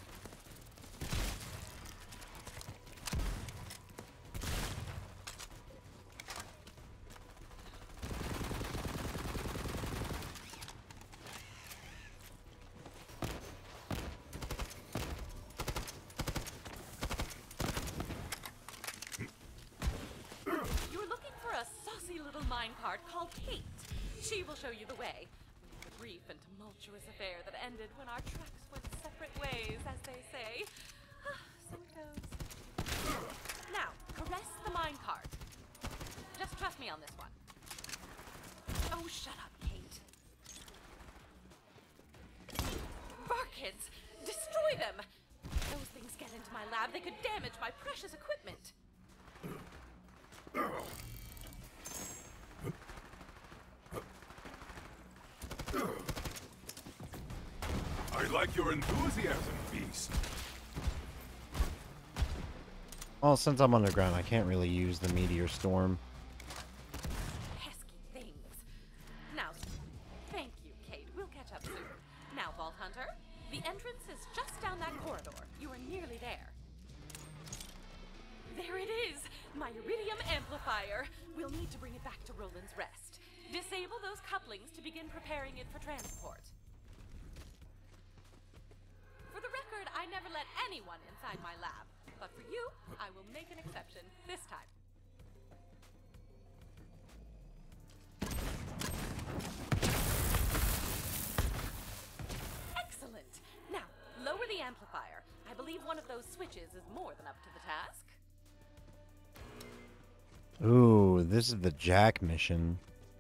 [SPEAKER 4] You're looking for a saucy little minecart called Kate. She will show you the way. The brief and tumultuous affair that ended when our tracks went separate ways, as they say. So it goes. Now, caress the minecart. Just trust me on this one. Oh, shut up, Kate. Barkids! Destroy them! Those things get into my lab, they could damage my precious equipment.
[SPEAKER 5] I like your enthusiasm, beast.
[SPEAKER 1] Well, since I'm underground, I can't really use the meteor storm.
[SPEAKER 4] Pesky things. Now, thank you, Kate. We'll catch up soon. Now, Vault Hunter, the entrance is just down that corridor. You are nearly there. There it is! My Iridium amplifier. We'll need to bring it back to Roland's Rest. Disable those couplings to begin preparing it for transport. For the record, I never let anyone inside my lab. But for you, I will make an exception this time. Excellent! Now, lower the amplifier. I believe one of those switches is more than up to the task.
[SPEAKER 1] Ooh, this is the Jack mission.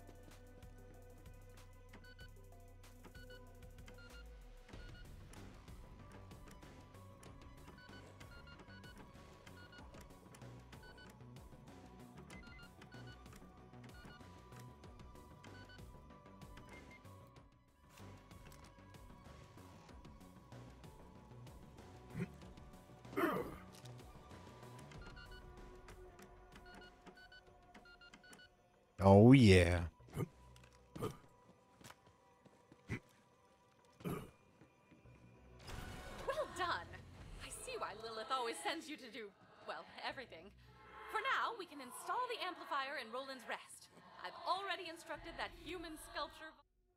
[SPEAKER 1] Oh, yeah.
[SPEAKER 4] Well done! I see why Lilith always sends you to do, well, everything. For now, we can install the amplifier in Roland's Rest. I've already instructed that human sculpture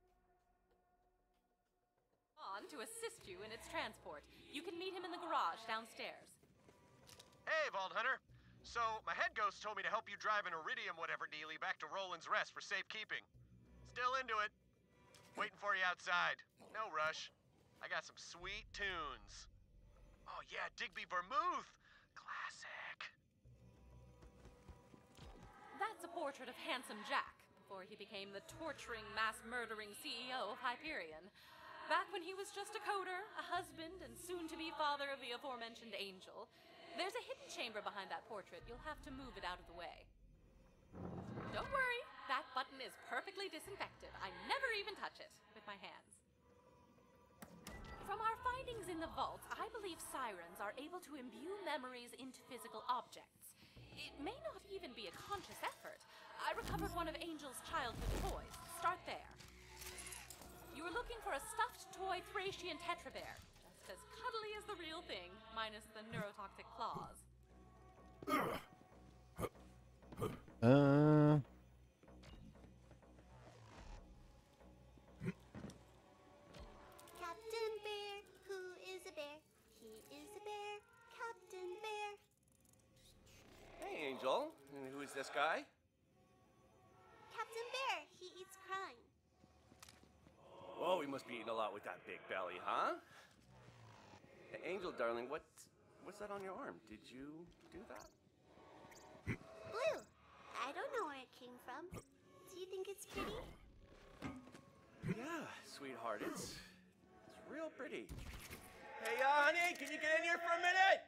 [SPEAKER 4] on to assist you in its transport. You can meet him in the garage downstairs.
[SPEAKER 9] Hey, Vault Hunter. So, my head ghost told me to help you drive an Iridium whatever dealie back to Roland's Rest for safekeeping. Still into it. Waiting for you outside. No rush. I got some sweet tunes. Oh yeah, Digby Vermouth. Classic.
[SPEAKER 4] That's a portrait of Handsome Jack, before he became the torturing, mass-murdering CEO of Hyperion. Back when he was just a coder, a husband, and soon-to-be father of the aforementioned Angel. There's a hidden chamber behind that portrait. You'll have to move it out of the way. Don't worry, that button is perfectly disinfected. I never even touch it with my hands. From our findings in the vault, I believe sirens are able to imbue memories into physical objects. It may not even be a conscious effort. I recovered one of Angel's childhood toys. Start there. You were looking for a stuffed toy Thracian Tetra Bear. Just as cuddly as the real thing, minus the neurotoxic claws.
[SPEAKER 11] Captain Bear, who is a bear? He is a bear, Captain Bear.
[SPEAKER 12] Hey, Angel. And who is this guy?
[SPEAKER 11] Captain Bear, he eats crime.
[SPEAKER 12] Whoa, he must be eating a lot with that big belly, huh? Hey, Angel, darling, what's that on your arm? Did you do that?
[SPEAKER 11] Blue. I don't know where it came from. Do you think it's pretty?
[SPEAKER 12] Yeah, sweetheart, it's real pretty. Hey, honey, can you get in here for a minute?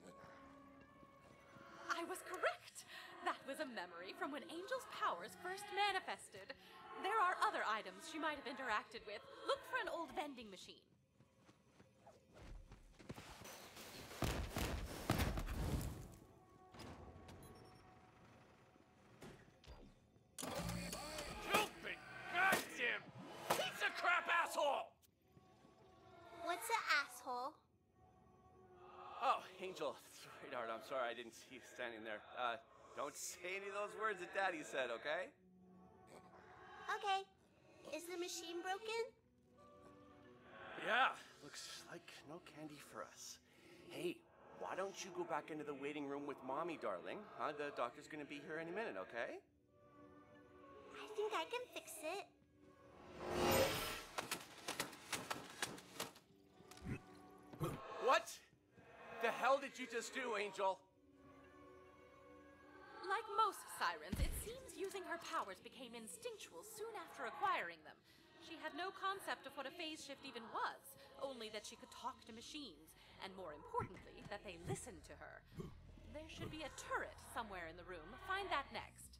[SPEAKER 4] I was correct! That was a memory from when Angel's powers first manifested. There are other items she might have interacted with. Look for an old vending machine.
[SPEAKER 9] Stupid! Goddamn! Piece of crap asshole!
[SPEAKER 11] What's an asshole?
[SPEAKER 12] Oh, Angel, sweetheart, I'm sorry I didn't see you standing there. Don't say any of those words that Daddy said, okay?
[SPEAKER 11] Okay. Is the machine broken?
[SPEAKER 12] Yeah, looks like no candy for us. Hey, why don't you go back into the waiting room with Mommy, darling? The doctor's gonna be here any minute, okay?
[SPEAKER 11] I think I can fix it.
[SPEAKER 12] What the hell did you just do, Angel?
[SPEAKER 4] Like most sirens, it seems using her powers became instinctual soon after acquiring them. She had no concept of what a phase shift even was, only that she could talk to machines, and more importantly, that they listened to her. There should be a turret somewhere in the room. Find that next.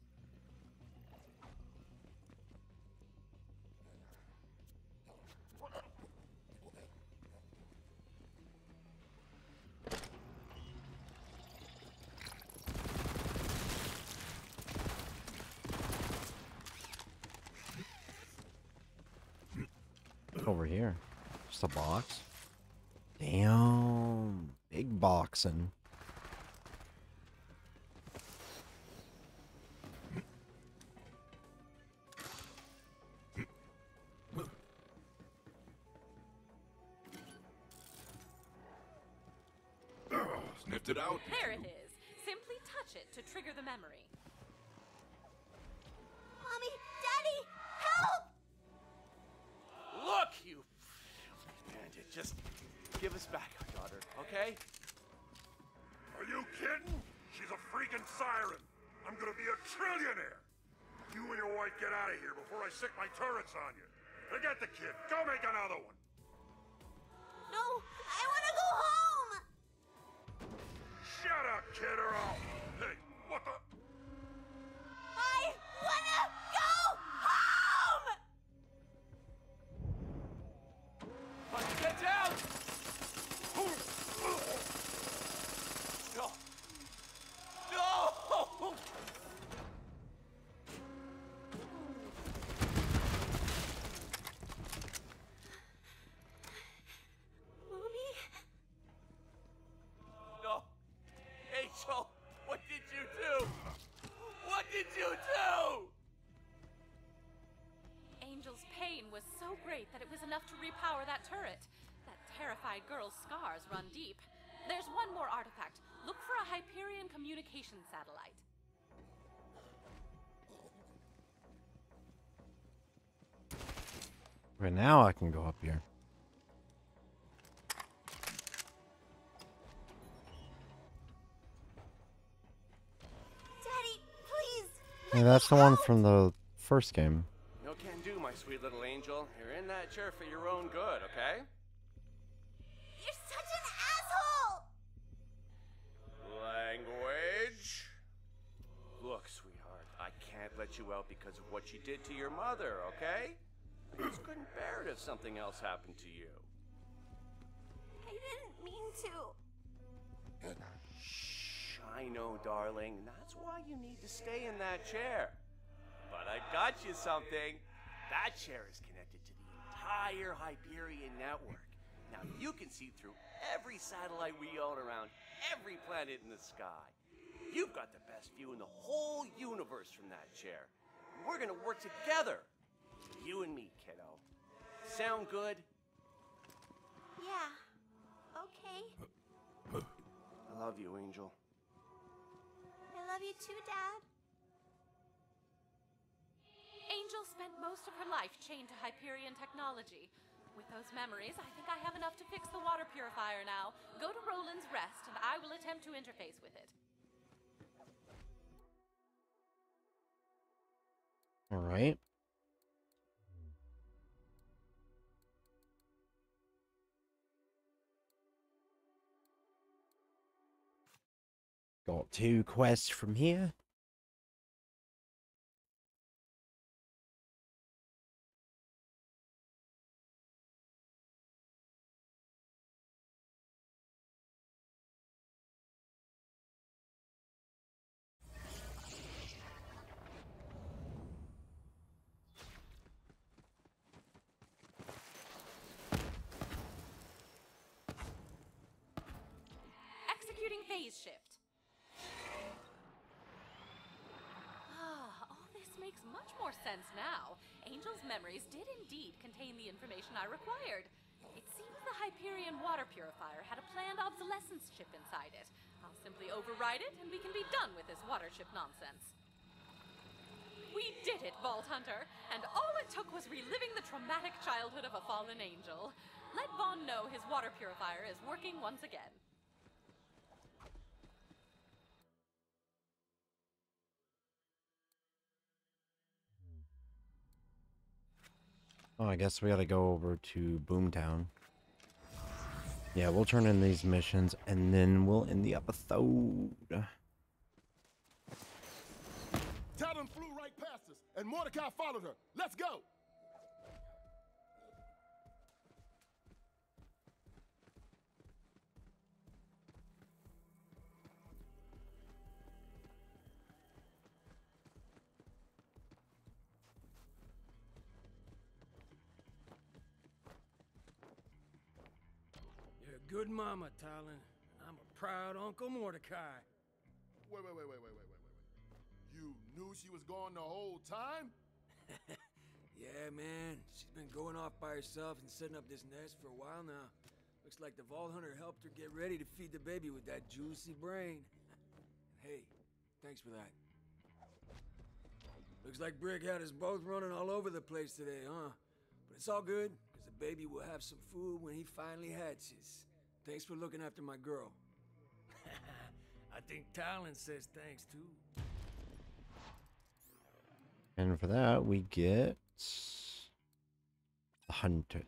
[SPEAKER 1] over here? Just a box? Damn. Big boxing.
[SPEAKER 5] Sniffed it out.
[SPEAKER 4] There it is. Simply touch it to trigger the memory.
[SPEAKER 11] Mommy, Daddy, help!
[SPEAKER 12] Look, you bandit. Just give us back our daughter, okay?
[SPEAKER 2] Are you kidding? She's a freaking siren. I'm gonna be a trillionaire. You and your wife get out of here before I sick my turrets on you. Forget the kid. Go make another one.
[SPEAKER 11] No, I want to go home!
[SPEAKER 2] Shut up, kid, or I'll... Hey, what the...
[SPEAKER 11] I want to go home!
[SPEAKER 12] Get down! No! No!
[SPEAKER 11] Mommy?
[SPEAKER 12] No! Angel, what did you do? What did you do?
[SPEAKER 4] Angel's pain was so great that it was enough to repower that turret. That terrified girl's scars run deep. There's one more artifact. Look for a Hyperion communication satellite.
[SPEAKER 1] Right now I can go up here.
[SPEAKER 11] Daddy, please!
[SPEAKER 1] Hey, that's the one from the first game.
[SPEAKER 12] No can do, my sweet little angel. You're in that chair for your own good, okay?
[SPEAKER 11] You're such an asshole!
[SPEAKER 12] Language. Look, sweetheart, I can't let you out because of what you did to your mother, okay? I just couldn't bear it if something else happened to you.
[SPEAKER 11] I didn't mean to.
[SPEAKER 12] Shh, I know, darling. That's why you need to stay in that chair. But I got you something. That chair is connected to the entire Hyperion network. Now you can see through every satellite we own around every planet in the sky. You've got the best view in the whole universe from that chair. We're gonna work together. You and me, kiddo. Sound good?
[SPEAKER 11] Yeah. Okay.
[SPEAKER 12] I love you, Angel.
[SPEAKER 11] I love you too, Dad.
[SPEAKER 4] Angel spent most of her life chained to Hyperion technology. With those memories, I think I have enough to fix the water purifier now. Go to Roland's Rest, and I will attempt to interface with it.
[SPEAKER 1] All right. Got 2 quests from here.
[SPEAKER 4] Executing phase shift. All this makes much more sense now. Angel's memories did indeed contain the information I required. It seems the Hyperion water purifier had a planned obsolescence chip inside it. I'll simply override it and we can be done with this water chip nonsense. We did it, Vault Hunter, and all it took was reliving the traumatic childhood of a fallen angel. Let Vaughn know his water purifier is working once again.
[SPEAKER 1] Oh, I guess we gotta go over to Boomtown. Yeah, we'll turn in these missions and then we'll end the episode.
[SPEAKER 13] Talon flew right past us, and Mordecai followed her. Let's go!
[SPEAKER 14] good mama, Talon. I'm a proud Uncle Mordecai.
[SPEAKER 13] Wait. You knew she was gone the whole time?
[SPEAKER 14] Yeah, man. She's been going off by herself and setting up this nest for a while now. Looks like the Vault Hunter helped her get ready to feed the baby with that juicy brain. Hey, thanks for that. Looks like Brick had us both running all over the place today, huh? But it's all good, because the baby will have some food when he finally hatches. Thanks for looking after my girl. I think Talon says thanks, too.
[SPEAKER 1] And for that, we get the hunter.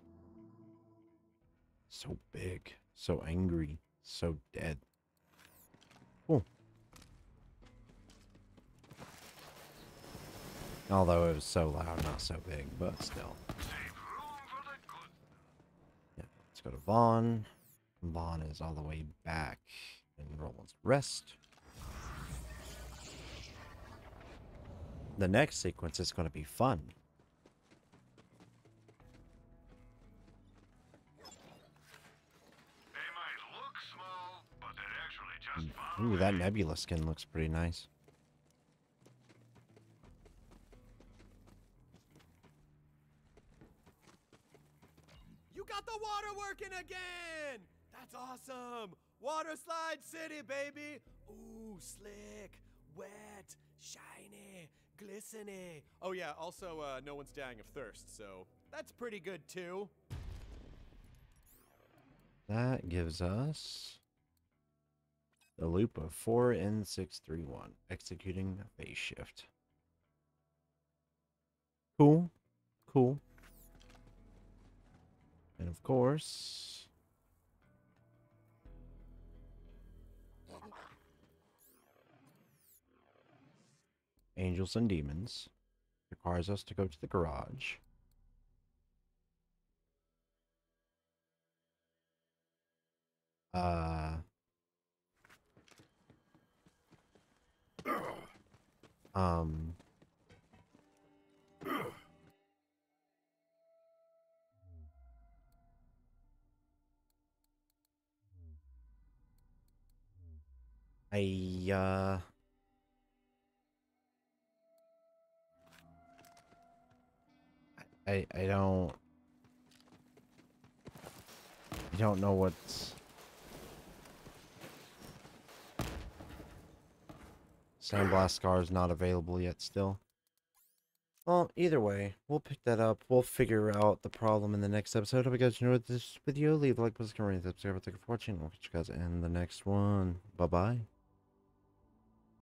[SPEAKER 1] So big, so angry, so dead. Cool. Although it was so loud, not so big, but still. Yeah, let's go to Vaughn. Vaughn is all the way back in Roland's Rest. The next sequence is going to be fun. Ooh, that Nebula skin looks pretty nice.
[SPEAKER 9] You got the water working again! That's awesome! Water Slide City, baby! Ooh, slick, wet, shiny, glistening. Oh yeah, also, no one's dying of thirst, so that's pretty good too.
[SPEAKER 1] That gives us the loop of 4N631, executing a phase shift. Cool. Cool. And of course, Angels and Demons requires us to go to the garage. I don't know what's Sandblast Scar is not available yet still. Well, either way, we'll pick that up. We'll figure out the problem in the next episode. Hope you guys enjoyed this video. Leave a like, subscribe, subscribe, thank you for watching. We'll catch you guys in the next one. Bye-bye.